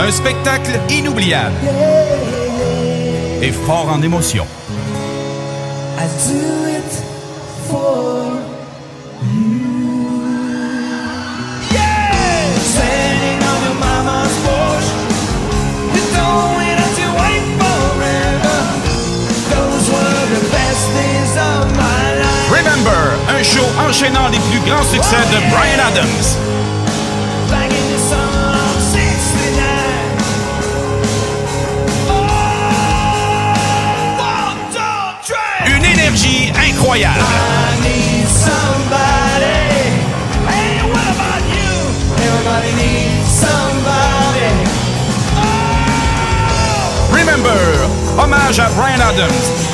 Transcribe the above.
Un spectacle inoubliable et fort en émotion. I do it for you. Yeah! Standing on your mama's porch, you don't have to wait forever. Those were the best days of my life. Remember, un show enchaînant les plus grands succès de Bryan Adams. Back in the summer of '69. Une énergie incroyable. I need somebody. Hey, what about you? Everybody needs somebody. Remember, hommage à Bryan Adams.